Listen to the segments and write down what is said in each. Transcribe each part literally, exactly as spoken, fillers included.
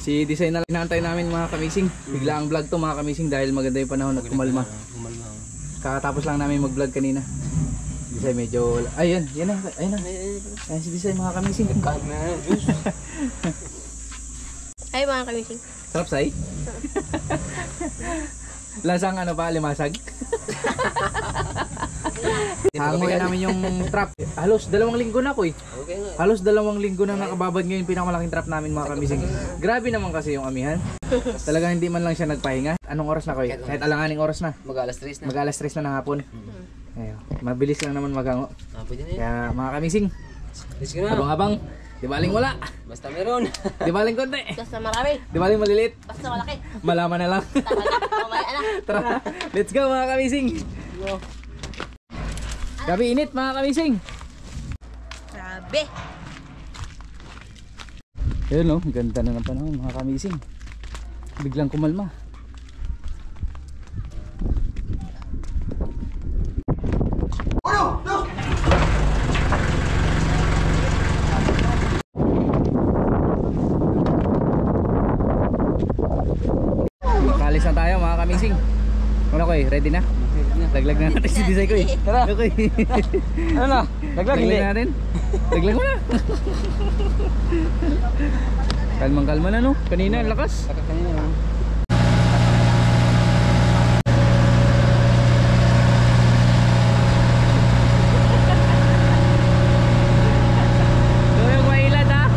Si Design na inaantay namin mga kamising. Bigla ang vlog to mga kamising dahil maganda yung panahon at kumalma. Kakatapos lang namin mag-vlog kanina. Design medyo... Ayun, yan na. Ayun na. Ayun si Design mga kamising. Ay mga kamising. Sarap say? Lasang ano pa, limasag? Hangoy namin yung trap. Halos dalawang linggo na ko eh. Halos dalawang linggo na nakababad ngayon pinakamalaking trap namin mga kamising. Grabe naman kasi yung amihan. Talagang hindi man lang siya nagpahinga. Anong oras na ko eh? Kahit alanganing oras na. Mag-alas tres na. Mag-alas tres na ng hapon. Ayun, mabilis lang naman maghango. Kaya mga kamising, abang-abang, di baling wala. Basta meron. Di baling konti. Basta marami. Di baling maliliit. Basta malaki. Malaman na lang. Tama na. Mamaya na. Tara, let's go mga kamising. Gabi init mga kamising. Grabe. Ayun oh, ganda na ng panahon mga kamising. Biglang kumalma. Kalis na tayo mga kamising. Ano ko eh, ready na? Laglag na natin si Design ko eh. Tara. Okay. Ano na? Laglag hindi. Laglag natin. Laglag mo na. Kalmang kalma na no. Kanina ang lakas. Lakas kanina no. Ito yung mailad ha.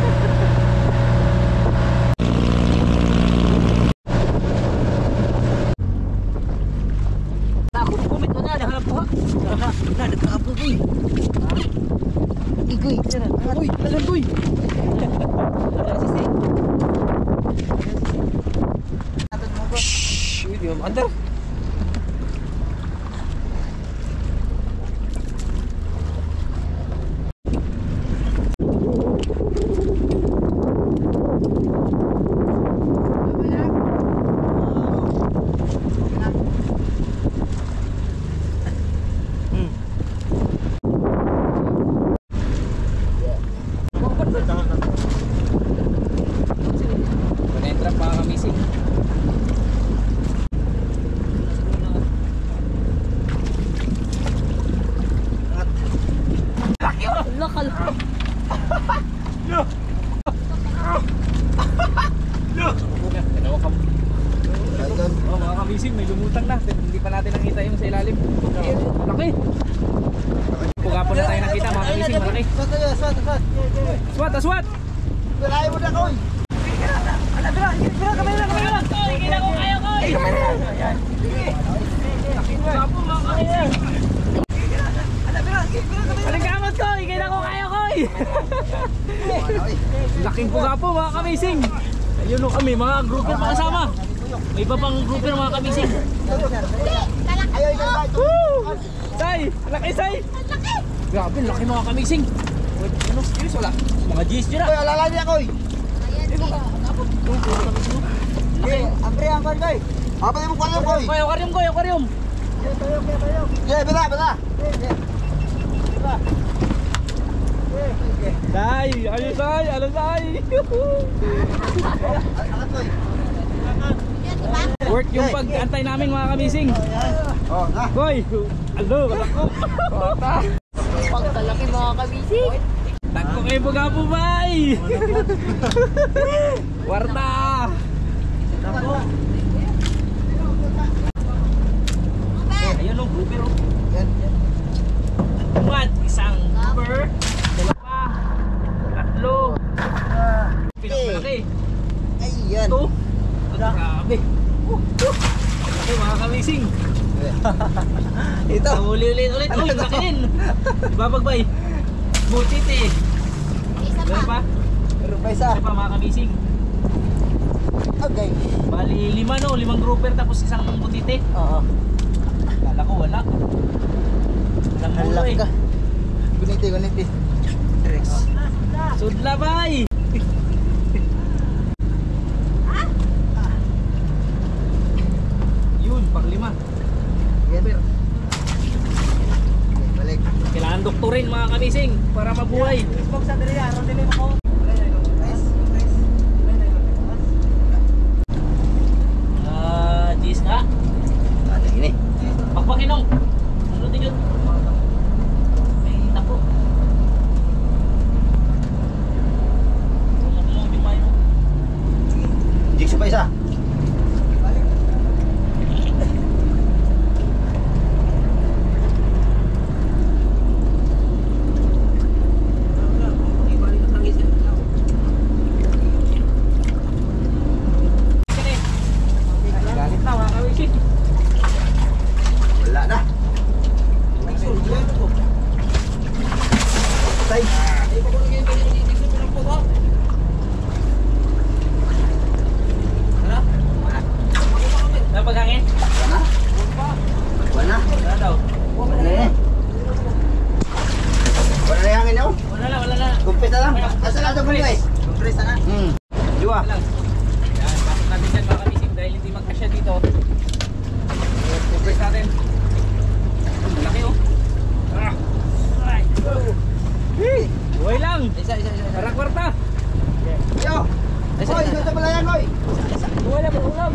Kumit mo na, nakalap po ha. Na, nagkakapo ko eh. Igoy, Uy, talan ko eh. Shhh, di mo makandar. Panentrap mga kamising. Lokal. Oh, mga kamising, may lumutang na. Hindi pa natin nakita yung sa ilalim. Malaki. Pugapon na tayo nakita mga kamising, malaki. Swat, swat, swat. Swat, aswat! Wala mo na ko eh. Ala, ala, ala, kamera, kamera. Hindi na ko kaya ko. Ay, kamera. Ayan. Apo mga kamising. Ala, ala, kamera. Aling kamot ko, ikay na ko kaya ko eh. Laking pugapo mga kamising. Ayun o kami, mga grouper pa kasama. May iba pang grouper mga kamising. Ayaw, ayaw, Woo! Say! Laki say! Laki. Grabe, laki mga kamising. Wait, ano? Serious wala? Mga G's yun Koy, ah. alala niya koy. Okay, ambre ang koy koy. Apa yung koy koy? Koy, aquarium koy, aquarium. Yeah, bala, bala. Say! Ano say? Ano say? Alat koy. Work yung pag-antay namin mga kamising. Oh, ha. Koy! Alo, kalako. Pagkalaki mga kamising. Tagko kayo pugapo bay! Warta! Ayun ang grouper oh. Yan, yan. What? Isang grouper, dalawa, tatlo, pinakamalaki. Ay, yan. Ito, grabe. Laki mga kamising. Ito. Ulit-ulit ulit. Uy, laki din. Babagbay. Butit eh. Isa Meron pa. pa? Meron pa isa. Isa pa mga kamising. Okay. Bali lima no, limang grouper tapos isang butite. Oo. Kala ko wala. Walang mulo Halak eh. ka. Guniti, guniti. Rex. Sudla bay! Yun, pang lima. Yan. Okay, balik. Kailangan doktorin mga kamising para mabuhay. Xbox sa diri, aron dili mo ko. dito. Compress natin. Malaki oh. Ah. Ay. Hey, buhay lang. Isa, isa, isa. Para kwarta. Yo! Isa, Hoy, isa. isa sa balayan, hoy! Buhay lang, ulam.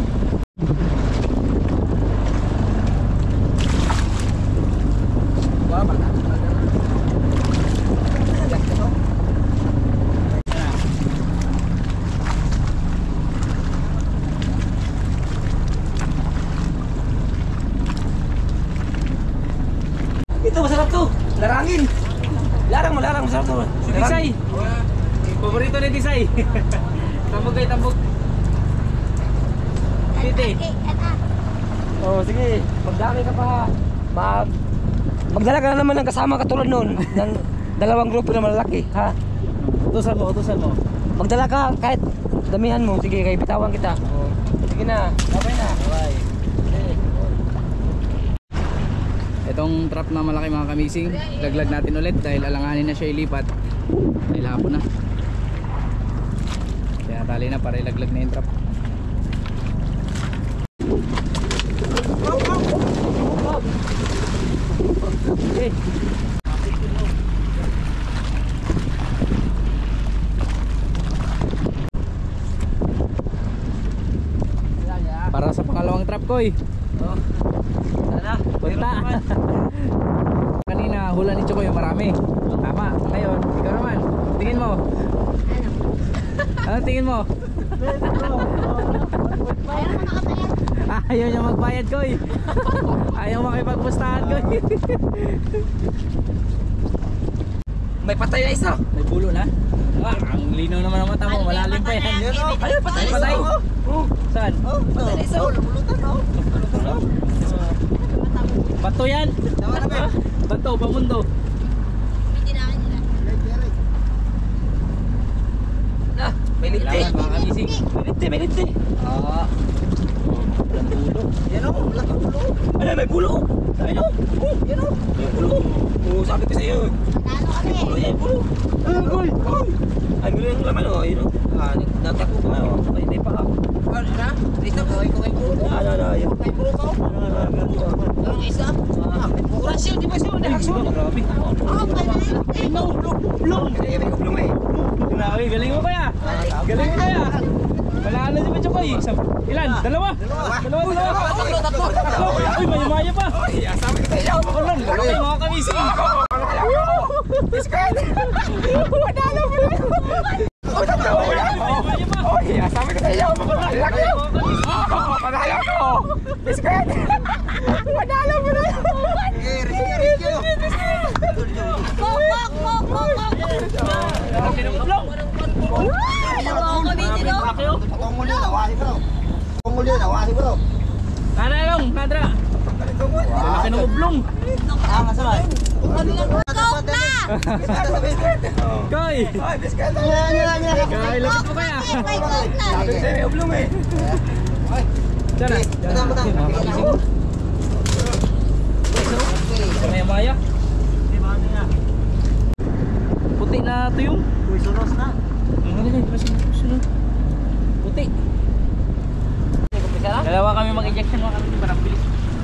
Wala ba na? Ito, masarap to. Larangin. Larang mo, larang. Masarap to. Si Tisay. Paborito ni Tisay. Tambog kay tambog. Titi. Oh, sige. Magdami ka pa. Mag... Magdala ka na naman ng kasama katulad noon. ng dalawang grupo na malalaki, ha? Utusan mo, utusan mo. Magdala ka kahit damihan mo. Sige, kay bitawan kita. Oh. Sige na. Babay na. Bye. Okay. Itong trap na malaki mga kamising, laglag natin ulit dahil alanganin na siya ilipat. Dahil hapon na. Kaya tali na para ilaglag na yung trap. Okay. Para sa pangalawang trap ko eh. Oh. Sana. Punta. Kanina hula ni Chokoy marami. Tama. Ngayon, ikaw naman. Tingin mo. Ano tingin mo? Ayaw niya magbayad ko eh. Ayaw makipagpustahan ko eh. May patay na isa. May bulo na. Ah, ang linaw naman ang mata mo. Malalim pa yan. Ayun, patay na isa. Patay. Oh. Saan? Oh, patay na isa. Lumulutan, oh. Bato yan. Tawa na, Ben. Bato, pamundo. Na, may linti. Kailangan mga kamising. May linti, may linti. Ah. Walang bulo. Yan o, wala kang bulo. Ano, may bulo. Ayun o. Oh, yan o. May bulo. Oh, sabi ko sa'yo. May bulo yan, bulo. Ayun, boy. Ay, bulo yung laman o. Ayun o. Ah, nagtako ko ngayon. Ay, hindi pa ako. Ano na? Isa ko, ikaw ay bulo ko. Ano, ano, ayun. May bulo ko. Ang isa? Ah, may bulo. Oras yun, di ba siya? Reaksyon. Grabe. Ay, no. Blong. Ay, may blong eh. Grabe, galing mo kaya. Galing mo kaya. Malala si Chokoy. Ilan? Dalawa? Dalawa, dalawa. Tatlo, tatlo. Tatlo. Uy, maya-maya pa. Ay, sabi ko sa'yo. Ako lang, dalawa yung mga kamising. Biscuit! Padalo mo na! Oh, tatlo! Maya pa. Oy, sabi ko sa'yo! Laki yun! Padalo ko! Biscuit! Padalo mo na! Rescue, rescue! Pok, pok, pok, pok, pok. Tinublong. Panguli na, wasi bro! Panguli na, wasi bro! Nanalong, nadra. Laki ng ublong. Ah, masama! Coke na! Koy. Ay, biscuit! Yan, yan, yan! Koy, lapit mo kaya. May Coke na! Sabi ko sa'yo, may ublong eh! Diyan na. Matang, matang! Mga kamising. Maya-maya. Puti na tuyong. Uy, sunos na! Ang galing, sunod. Puti. Dalawa kami mag-injection mga kami para bilis.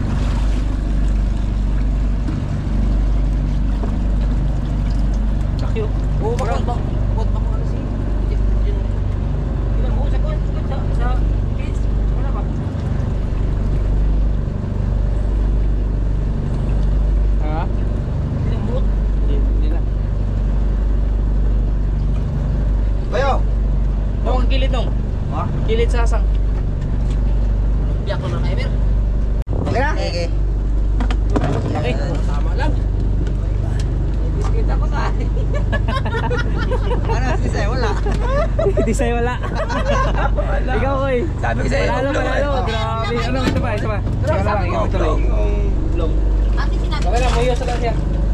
Laki oh. Oo, bakit ba? Bakit ba ano si? Ilan mo? Sa kwan? Sa, sa kids? Wala ba? Ha? Ilan mo? Hindi, hindi na. Bayo! Ito ang kilid nung. Ha? Kilid sasang. Biyak ko na kayo, Mer. Okay na? Okay. Laki. Tama lang. Biscuit ako sa akin. Ano, sige sa'yo, wala. Hindi sa'yo wala. Ikaw Koy. Sabi ko sa'yo, Panalo, ublong, panalo. eh. Grabe. Ano, ito pa, ito pa. Ikaw na lang, ikaw tuloy. Long. Ate, sinabi Okay lang, mayo sa siya.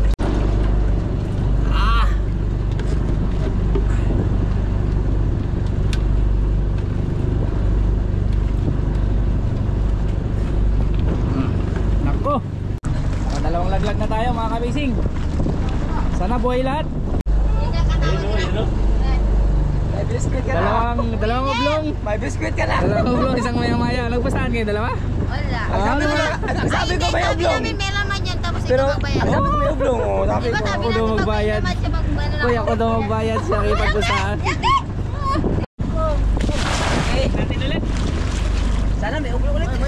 Ah! Nako. Dalawang laglag na tayo mga kabising. Sana buhay lahat. Hindi ka katawag nila. Ay, bilis biscuit ka na. Dalawang, dalawang oblong. May biscuit ka na. Dalawang oblong, isang maya-maya. Nagpasahan kayo, dalawa? Wala. Ang sabi ko na, ang sabi ko may Sabi oblong. namin may laman yan, tapos ikaw Pero, magbayad. ang sabi ko may oblong. Oh, sabi Diba ko. sabi ako daw natin magbayad. magbayad siya mag ano lang. Kuya, ako daw magbayad siya kay pagpasahan. Eh, natin ulit. Sana may oblong ulit.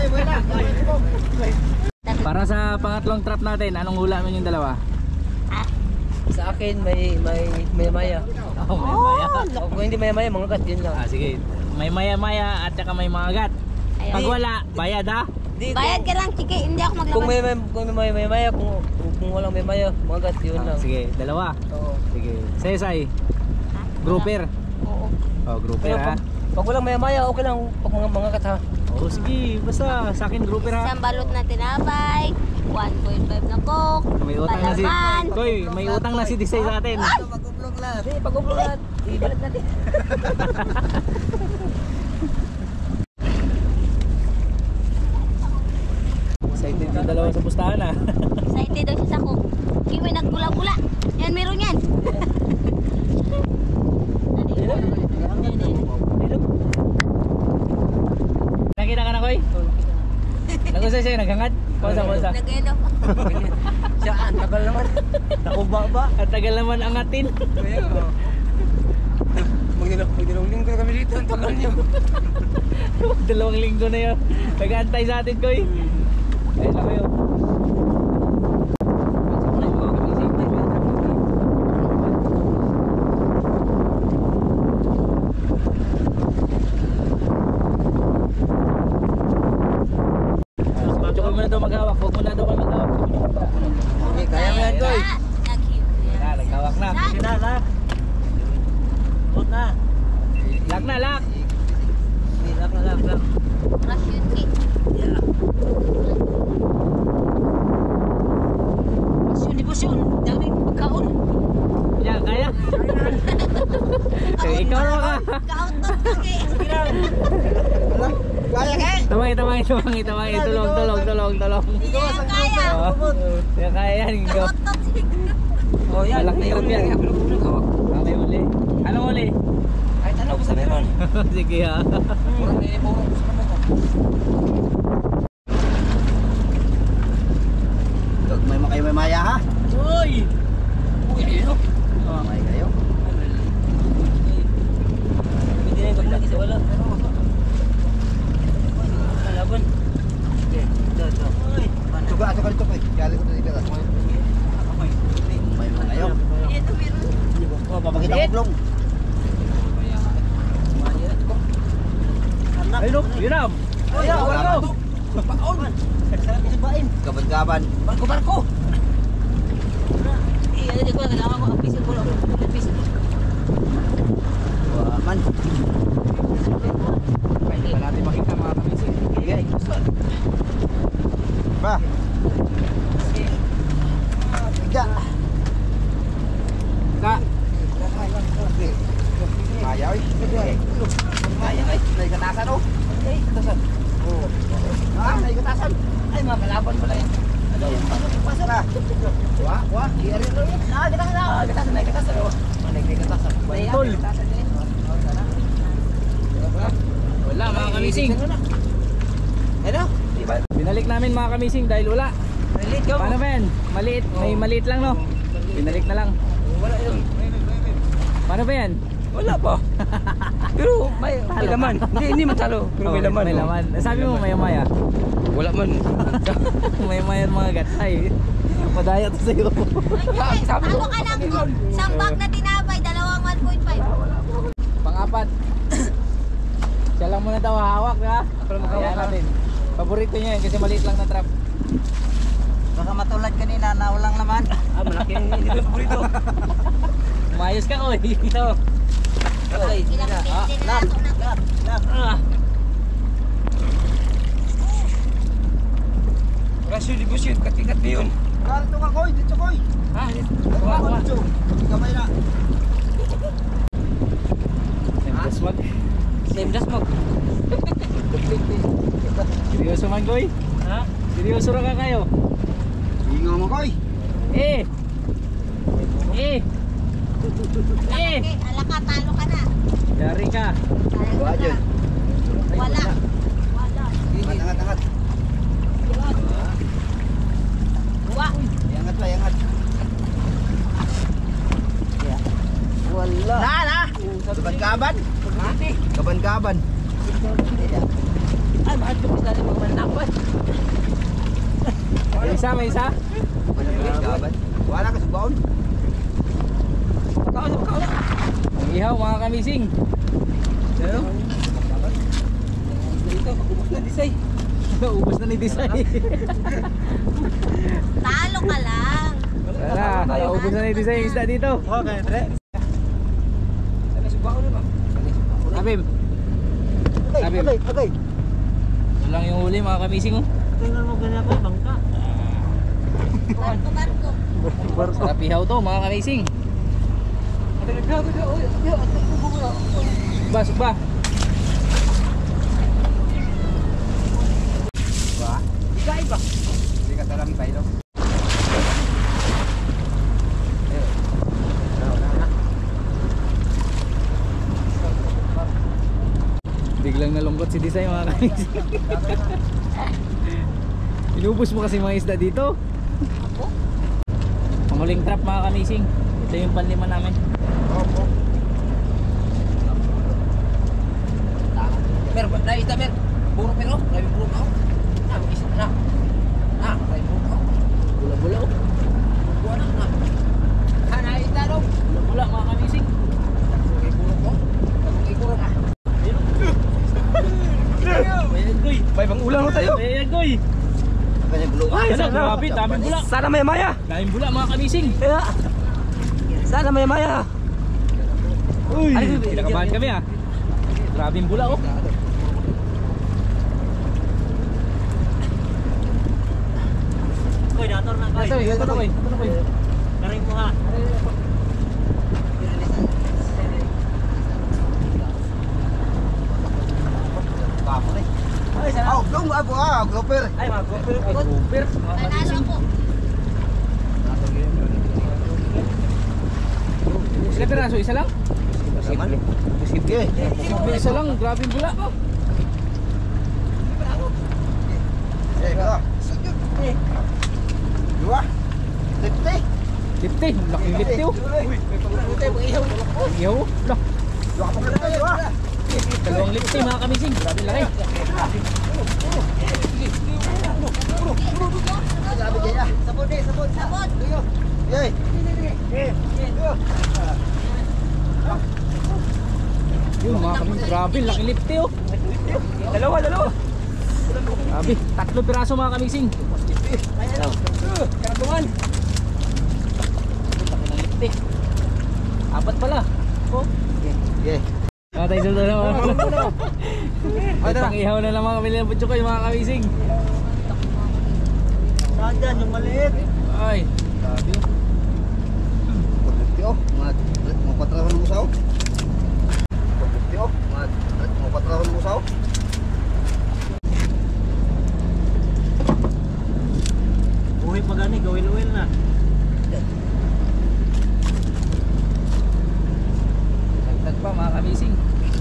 Para sa pangatlong trap natin, anong hula mo yung dalawa? Sa akin may may may maya. Oh, may maya. O kung hindi may maya, mga gat yun lang. Ah, sige. May maya-maya at saka may mga agat. Ayun. Pag wala, bayad ha? Di, Bayad ka lang, chiki. Hindi ako maglabas. Kung may may kung may may, may maya, kung kung walang may maya, mga gat yun Ah, lang. sige, dalawa. Oo. Sige. Say-say. Grouper. Oo. Oh, grouper Pero ha? pag, pag walang may maya, okay lang pag mga mga gat ha. Oh, sige. Basta sa akin grouper ha? Isang balot na tinapay, one point five na coke, May utang na si... palaman. Koy, may utang na si Disay sa atin. Pag-ublong lahat. Hindi, pag-ublong lahat. Ibalik natin. Excited yung dalawa sa pustahan ha? Excited daw siya sa coke. Kiwi naggula-gula. Yan, meron yan. Nakita ka na, Koy? Nagusay sa'yo, naghangad? Pausa, pausa. Nag-ano. Siya, ang tagal naman. Nakuba ba? At tagal naman angatin. Kaya ko. Magdalawang magdalawang linggo na kami dito. Ang tagal niyo. Dalawang linggo na yun. Nag-aantay sa atin, Koy. Ayun lang kayo. Tsaka mo na daw maghawak. Huwag mo na daw kayo maghawak. Okay, kaya mo yan, Koy. Ah, naghawak na. Sige na, na. Huwag na. Lock na, lock. Sige, lak na, lak, lak. Rush yun, Ki. Yeah. Busyon, di busyon. Daming pagkaon. Yan, kaya. Eh, ikaw naman ka. Ka-out-out ka, Ki. Kaya ka? Tamay, tamay, tamay, tamay. Tulong, tulong, tulong, tulong. Hindi niya yan kaya. Oo. Yan, kaya yan. Ikaw. Ka-out-out siya. Oh, yan. Malaki May trap uli. yan. May uli. Okay, uli. Anong uli? Kahit ano, basta meron. Sige ha. Murang may iborong. Gusto mo ko. May makay may maya ha? Uy! Uy, ayun o. Oh. May kayo? Hindi na yung pag-lagi sa wala. Kalaban. Okay, ito, ito. Uy! Suga, suga dito ko eh. Kaya ko dito ka. May mga kayo? Ito, meron. Oh, papakita ko blong. Ayun o, yun na. Ay, wala ko. Gaban-gaban. Barko, barko! Eh, ano di ko, kailangan ko ang piso ko lang. Piso. Waman. Pwede pa natin makita mga kamising. Okay. Ba? Tiga. Ka. Maya oy. Kaya ay. May katasan oh. Ay, katasan. Oh. Ah, may katasan. Ay, mga kalaban pala yan. Ano yung pasok, pasok. Tara. Wah, wah, iya rin lo yan. Ah, katasan na. Ah, katasan na, katasan. Oh. May katasan. Tol. Wala mga kamising. Ano? Diba? Binalik namin mga kamising dahil wala. Malit ka Paano ba yan? Maliit. May maliit lang no? Binalik na lang. Wala yun. Paano ba yan? Wala pa. Pero may, may laman. Hindi, hindi matalo. Pero may Oh, laman. May oh. laman. Sabi mo maya maya. Wala man. Maya maya mga gatay. Madaya to sa'yo. Ay, sabi ko. ano ka lang? Isang bag na tinapay, dalawang one point five. Pangapat. Siya lang muna daw hawak ha. Ako lang maghawak, Ayan ha? natin. Paborito niya yan kasi maliit lang na trap. Baka matulad kanina na walang laman. Ah, malaki yung hindi ko paborito. Umayos ka oy. Ito. Okay. Ilang Ah, pinti na ako na. Ah. Rasyo di busyo, katikat na yun. Kalto ka koy, dito koy. Ha? Kuha ko dito. Gamay na. Tapos mag. Same das mo. Seryoso man koy. Ha? Seryoso ra ka kayo. Ingo mo koy. Eh. Eh. Eh. Okay, ala ka, talo ka na. Yari ka. Buha dyan. Wala. Wala. Angat, angat, angat. Dua. Iangat lah, iangat. Wala. Na, na. Kaban-kaban. Kaban-kaban. Ay, mahal ko sa mga manapos. May isa, may isa. Kaban. Wala ka sa baon. Kau sa kau. Ang ihaw mga kamising. Ano? Dito, ubos na disay. Ubus na ni Disay. Talo ka lang. Wala, ubus na ni Disay yung isda dito. Okay, tre. Sana subaw na ba? Abim, Agay, Sabi- agay, agay. yun lang yung huli mga kamising oh. Tingnan mo ganyan ko, bangka. Barko, barko. Sarap ihaw to mga kamising. Ba, ba. Ikay ba? Hindi ka talang tayo. Biglang nalungkot si Disay mga kamising. Inubos mo kasi mga isda dito. Panguling trap mga kamising. Ito yung panlima namin. Opo. Mer, dai ita mer. Buruk mer oh, dai buruk oh. Nah, bisa nah. Nah, dai buruk oh. Bula-bula oh. Buat nah. Nah, nah ita dong. Bula-bula mga kamising. Dai buruk oh. Dai buruk ah. Ayan goy. Bay bang ulang mo tayo. Ayan goy. Kanya belum. Ay, Ano, sana. grabe, daming bula. Sana may maya. Daming bula mga kamising. Kaya. Sana may maya. Uy, Ay, kinakabahan kami ah. Grabing bula oh. Koy, dator na koy. Ito, ito na koy. Ito na koy. Garing mo ha. Papo na. Ay, sana. Oh, belum aku ah, gopper. Ay, mag-gopir ko. Super mga Nanalo kamising. ako. Ilan piraso? Isa lang? Aman. Sige. Isa lang, grabing bula. Eh, kau. Dua. Lipte. Lipte, laking lipte oh. Ihaw oh. Lah, Dua apa kena dua? dalawang lipte mga kamising. Grabing laki. Sabi dia. Sabot deh, sabot. Sabot. Yey. Yun mga kamising, grabe, laking lipte oh. Dalawa, dalawa. Grabe, tatlo piraso mga kamising. Ayan. Karatungan. Laki ng lipte. Apat pala. Oh. Ye. Matay sa dalawa. Ay, pang-ihaw na lang mga kamili ng butchokoy mga kamising. Saan dyan, yung maliit? Ay, grabe oh. Lipte oh, mat. Mau patrawan mo sao? Lipte oh, mat. Mau patrawan mo sao? Buhay pa gani, gawin-uwil na. Dagdag pa mga kamising.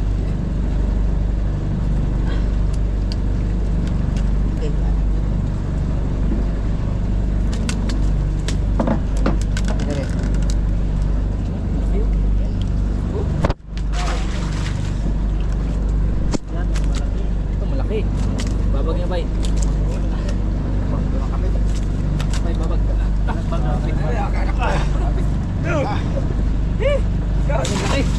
Yan, malaki. Ito malaki. Babag niya bay. Bay babag. Ah, babag. Laki.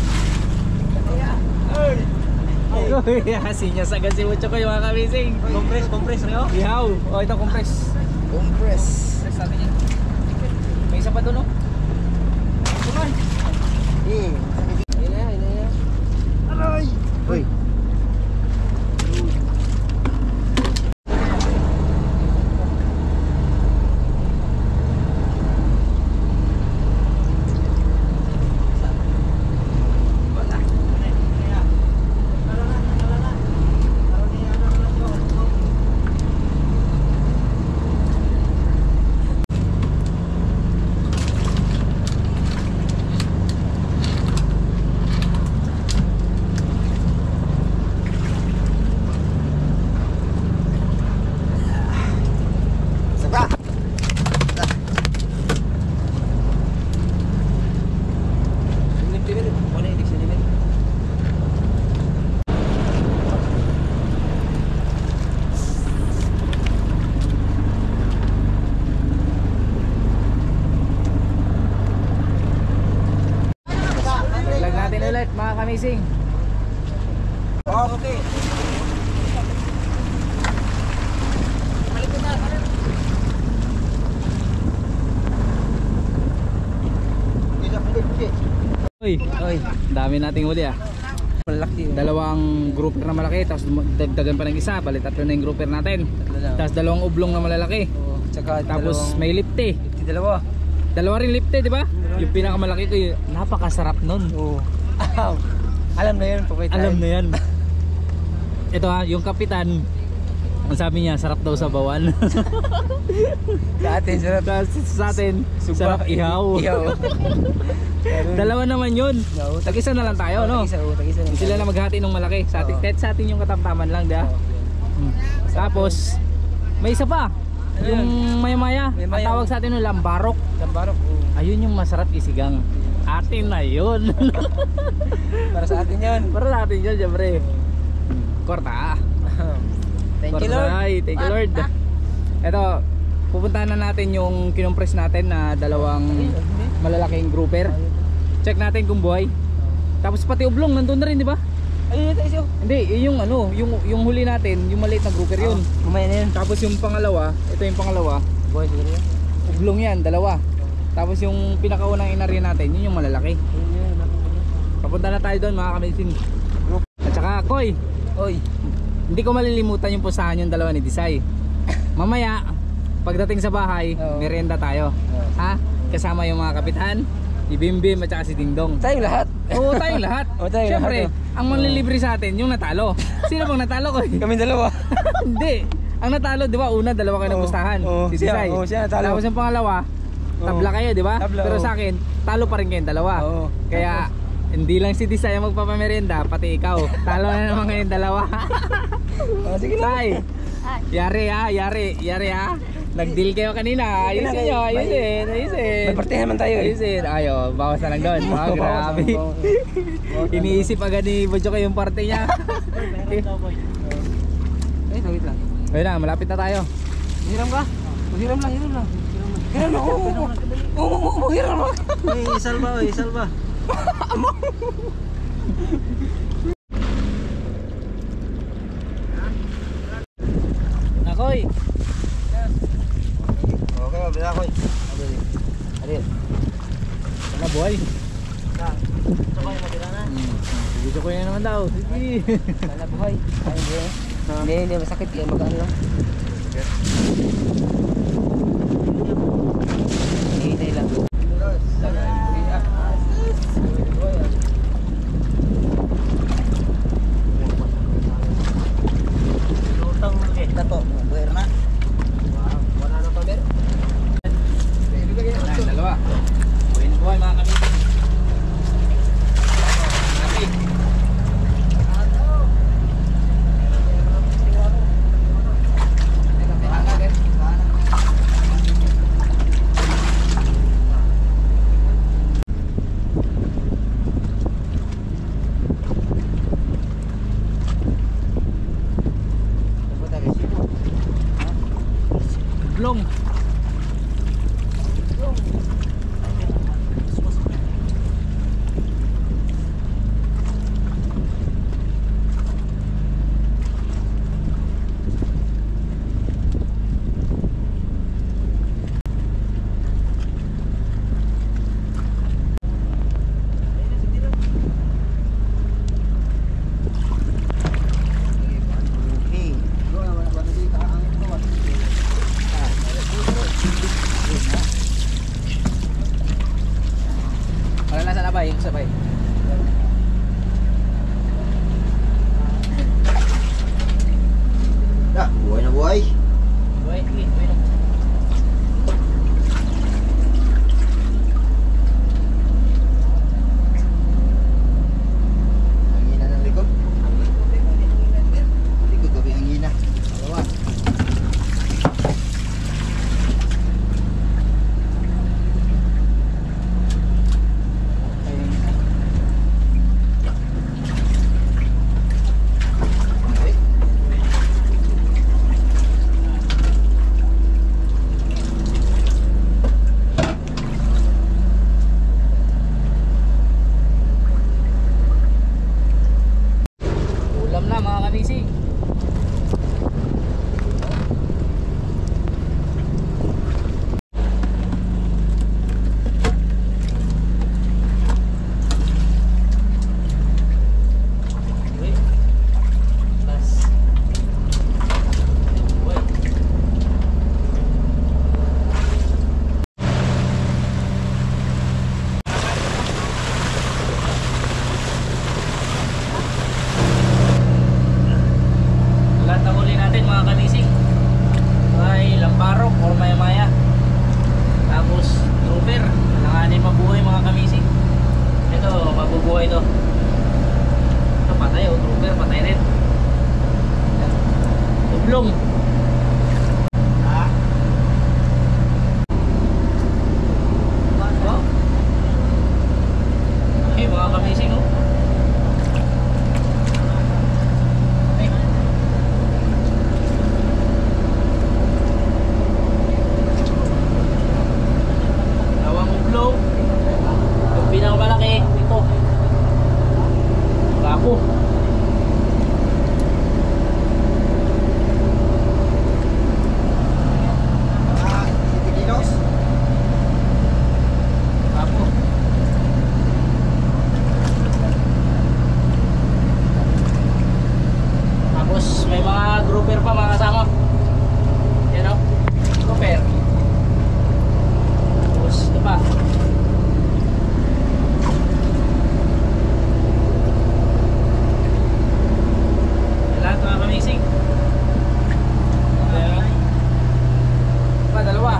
Sinyas agad si Butchokoy mga kamising. Compress, compress Rio. Ihaw. Oh, ito compress. Compress. Compress natin yan. May isa pa doon oh. Tuman. Eh. Ayun na, ayun na. Aray. Hoy. dami nating huli ah. Malaki. Dalawang grouper na malaki, tapos dagdagan pa ng isa, bali tatlo na yung grouper natin. Tapos dalawang ublong na malalaki. Oo. Tsaka Tapos may lipte. dalawa. Dalawa rin lipte, di ba? Yung pinakamalaki ko, yung napakasarap nun. Oo. Alam na yun, pupay tayo. Alam na yan. Ito ha, yung kapitan, ang sabi niya, sarap daw sa bawan. Sa atin, sarap. Tapos sa atin, sarap ihaw. Ihaw. Dalawa naman yun. No, Tag-isa na lang tayo, no? Tag-isa, oo, tag-isa lang. Sila na maghati ng malaki. Sa atin, Oo. kahit sa atin yung katamtaman lang, di ba? Hmm. Tapos, may isa pa. Yung maya-maya. Ang Maya-maya. tawag sa atin yung lambarok. Lambarok. Oo. Ayun yung masarap isigang. Atin na yun. Para sa atin yun. Para sa atin yun, syempre. Korta. Thank you, Lord. Ay, thank you, Lord. Ito, pupuntahan na natin yung kinumpres natin na dalawang malalaking grouper. Check natin kung buhay. Tapos pati ublong, nandun na rin, di ba? Ayun, ito isyo. Hindi, yung ano, yung, yung huli natin, yung maliit na grouper yun. Kumaya na yun. Tapos yung pangalawa, ito yung pangalawa, Boy, siguro yun. ublong yan, dalawa. Tapos yung pinakaunang inari natin, yun yung malalaki. Ayun yun. Papunta na tayo doon, mga kamising. At saka, Koy, Oy. hindi ko malilimutan yung pusahan yung dalawa ni Disay. Mamaya, pagdating sa bahay, Oo. merienda tayo. Oo. Ha? Kasama yung mga kapitan, Ibimbim at saka si Dingdong. Tayong lahat. Oo, tayong lahat. Oo, tayong Siyempre, lahat, ang manlilibre sa atin, yung natalo. Sino bang natalo ko? Kami dalawa. Hindi. Ang natalo, di ba? Una, dalawa kayo Oo, napustahan. oo, Si siya, Disay. oo, siya natalo. Tapos yung pangalawa, tabla Oo. kayo, di ba? Tabla, Pero oo. sa akin, talo pa rin kayong dalawa. Oo. Kaya, hindi lang si Disay ang magpapamerienda, pati ikaw. Talo na naman kayong dalawa. Oh, sige lang. Tay, yari ha, yari, yari ha. Nag-deal kayo kanina. Sige na, Ayusin nyo, may- ayusin, ayusin. May partihan naman tayo eh. Ayusin. Ayo, bawas na lang doon. Wow, Bawas grabe. na, bawas na. Iniisip agad ni Bojo ko yung parte niya. Wait, wait lang. Ayun na, malapit na tayo. Hiram ka? Hiram lang, hiram lang. Hiram lang, oo, oo. Oo, oo, oo, hiram lang. Uy, salba, uy, salba. Nakoy. Okay, mabila ko. Adil. Ano boy? Ito ko yung mabila na. Hmm. Bojo ko yan naman daw. Sige. Sana buhay. Ay, hindi. Hindi, hindi masakit kaya mag-ano lang. Hihintay lang. Lutang lagi. Tato, buwer na. Wala nang pamer. Ay, dalawa. Buhay na buhay mga kami. Blong. Okay. Doon, wala ba na dito ang ito? oh, ito. Ito, patay, oh, trooper, patay rin. Ublong. Oh. Okay, mga kamising, oh. Okay. Tawang ublong. Yung pinakamalaki, ito. Gapo. Ah, fifty kilos. Gapo. Tapos may mga grouper pa mga kasama. Yan o. Grouper. Tapos ito pa. Yan lahat mga kamising. Ayan. Pa, dalawa.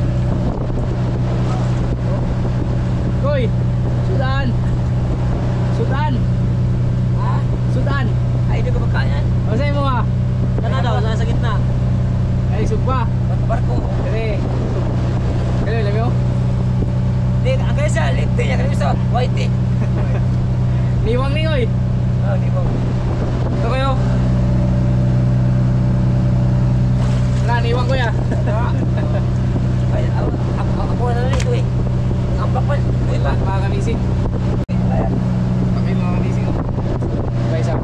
Koy! Sudan! Sudan! Ha? Sudan! Ay, hindi ko magkayan. Masay mo ha? Kana daw, nasa gitna. Ay, sugba. Barko. Kere. Kere, alam mo? Hindi, ang kaya sa lifte niya, kaya sa white. Niwang ni, oy. Ah, niwang. Ito kayo. Wala, niwang ko ya. Ay, ako, ako, ako na lang ito eh. Ang bakal. Uy, ba? Mga kamising. Ayan. Okay, mga kamising. Bye, sa.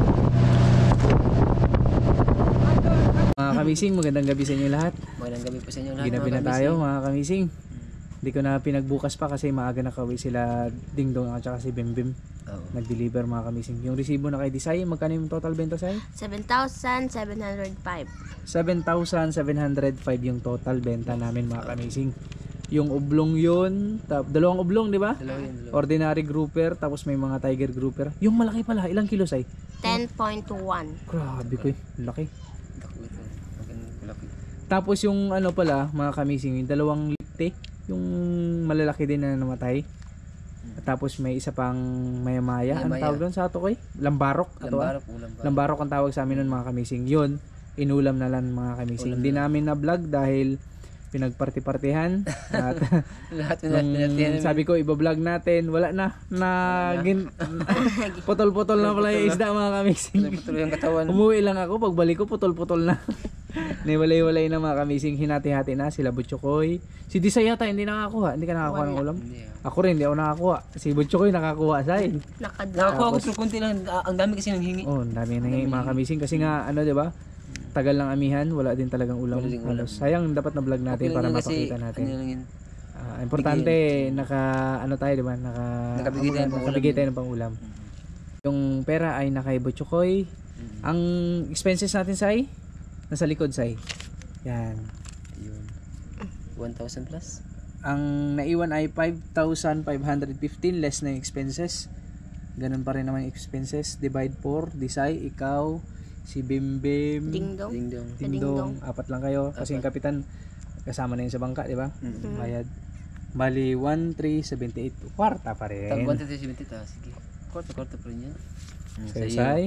Mga kamising, magandang gabi sa inyo lahat. Magandang gabi po sa inyo lahat. Ginabi na tayo mga kamising. Hindi ko na pinagbukas pa kasi maaga nakauwi sila Dingdong at saka si Bimbim. Oo. Nag-deliver mga kamising. Yung resibo na kay Desai, magkano yung total benta Sai? seven thousand seven hundred five. seven thousand seven hundred five yung total benta namin mga kamising. Yung oblong yun, tap, dalawang oblong di ba? Dalawa yun, dalawa. Ordinary grouper, tapos may mga tiger grouper. Yung malaki pala, ilang kilo Sai? ten point one. Grabe ko eh, laki. Dako ito. Magandang kulaki. Tapos yung ano pala, mga kamising, yung dalawang lipte, yung malalaki din na namatay. At tapos may isa pang mayamaya. Ano Mayamaya. tawag doon sa ato ko eh? Lambarok. Ato, ah? Lambarok, ulam ba? Lambarok ang tawag sa amin nun mga kamising. Yun, inulam na lang mga kamising. Ulam Hindi na. namin na vlog dahil pinagparti-partihan. At Lahat na nung sabi ko iba-vlog natin, wala na. na gin, putol-putol na pala yung isda mga kamising. Patuloy ang katawan. Umuwi lang ako, pagbalik ko putol-putol na. Niwalay-walay na mga kamising, hinati-hati na sila Butchokoy. Si Desai yata hindi nakakuha, hindi ka nakakuha ng ulam. Hindi ah. Ako rin, hindi ako nakakuha. Si Butchokoy nakakuha sa akin. Nakadlaw. Nakakuha ko Tapos- pero konti lang. Ah, Ang dami kasi nang hingi. Oh, ang dami na mga kamising kasi nga ano 'di ba? Tagal ng amihan, wala din talagang ulam. Wala ding ulam. Halos. Sayang dapat na vlog natin Okay para lang yun kasi mapakita natin. ano lang yun. Ah, importante naka ano tayo 'di ba? Naka Nakabigay tayo ng pang-ulam. nakabigay tayo ng pang-ulam. Yung pera ay nakay Butchokoy. Ang expenses natin say nasa likod say. Yan. Ayun. one thousand plus. Ang naiwan ay five thousand five hundred fifteen less na yung expenses. Ganun pa rin naman yung expenses. Divide four, Desai, ikaw, si Bimbim, Dingdong. Ding dong. Dingdong, apat lang kayo. Kasi yung kapitan, kasama na yun sa bangka, di ba? Mm. Bayad. Bali, one thousand three hundred seventy-eight. Kwarta pa rin. Tag one thousand seventy ta. Sige. Kwarto-kwarto pa rin yan. Mm, Sa iyo. Desai,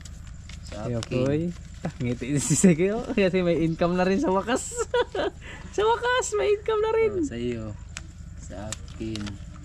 Sa si akin. Okoy. Ah, ngiti si Sekio. Kasi may income na rin sa wakas. Sa wakas, may income na rin. Oh, sa iyo. Sa akin.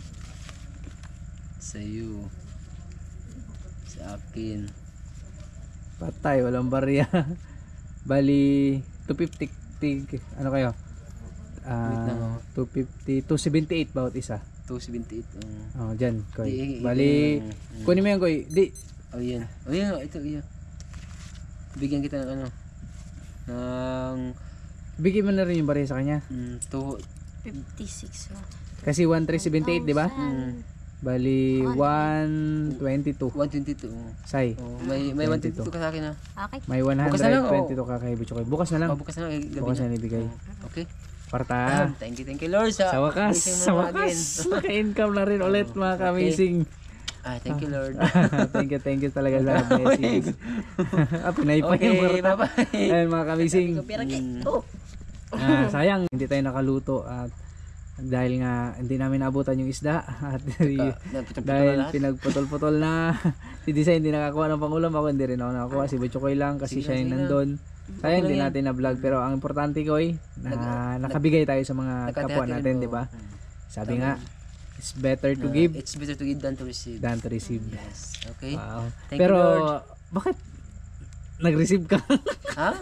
Sa iyo. Sa akin. Patay, walang barya. Bali, two fifty. Ano kayo? Wait lang, Ah, oh. two fifty, two seventy-eight bawat isa. two seventy-eight. Um, Oh, dyan, Di, Koy. i- Bali, i- mm. kunin mo yan, Koy. Di, oh, yan. Oh, yan. Ito, yan. Bigyan kita ng ano. Ng bigyan mo na rin yung barya sa kanya. mm, two, fifty-six. Kasi one thousand three hundred seventy-eight, di ba? mm, Bali, one twenty-two. one twenty-two. Say, Oh, may may one twenty-two. twenty-two ka sa akin ah. Okay. may one Bukas na lang, twenty-two ka kay Butchokoy. Bukas na lang. Oh, bukas na lang. eh, gabi Bukas na. na ibigay. Oh, okay. Parta. Thank you, thank you Lord sa Sa wakas, blessing mo sa naman wakas. again. Naka-income na rin ulit mga kamising. Ah, thank you Lord. Thank you, thank you talaga sa blessings. ah, pinay pa Okay, yung parta. bye-bye. Ayun mga kamising. Mm. Oh. Ah, sayang, hindi tayo nakaluto at dahil nga hindi namin naabutan yung isda at Nagputol-putol na dahil lahat. pinagputol-putol na si Design hindi nakakuha ng pangulam, ako hindi rin ako nakakuha, si Butchokoy lang kasi Sige siya lang, yung sige nandun. Sayang lang hindi yan. natin na vlog pero ang importante ko ay na Nag- nakabigay tayo sa mga Nakatihati kapwa rin natin, po. di ba? Hmm. Sabi Tama. nga, it's better to Na, give It's better to give than to receive. than to receive. Yes. Okay. Wow. Thank Pero you, Lord. bakit nag-receive ka? Ha?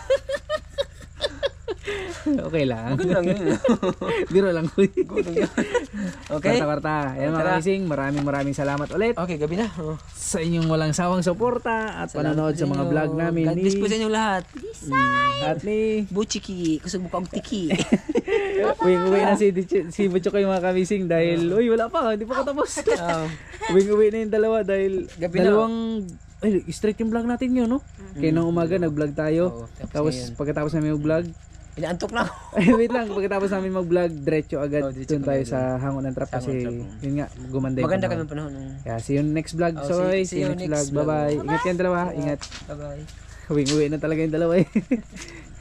Okay lang. Good lang yun. Biro lang ko. Good lang yun. Okay. Kwarta-kwarta. Ayan mga Tara. kamising, maraming maraming salamat ulit Okay, gabi na. Oh. sa inyong walang sawang suporta at Salamat panonood sa mga inyo. vlog namin God ni bless po sa inyong lahat. at ni Buchiki. Kusog mo kang tiki. uwing-uwi na si si Butchokoy mga kamising dahil uy wala pa, hindi pa katapos. Um, Uwing-uwi na yung dalawa dahil Gabi na. dalawang ay straight yung vlog natin yun, no? Kaya nung umaga nag-vlog tayo. Oo, tapos Tapos ngayon. pagkatapos namin mag-vlog, Inaantok na ako. ay wait lang, pagkatapos namin mag-vlog, diretso agad Oh, diretso dun tayo agad. sa Hangon ng Trap Sa kasi Hangon Trap, oh. yun nga, gumanda yung Maganda panahon. kami ng panahon. ng- Kaya see you next vlog. Oh, So, see- see, you next vlog. vlog. Bye-bye. Ingat yan dalawa. Ingat. Bye-bye. Uwing-uwi na talaga yung dalawa eh.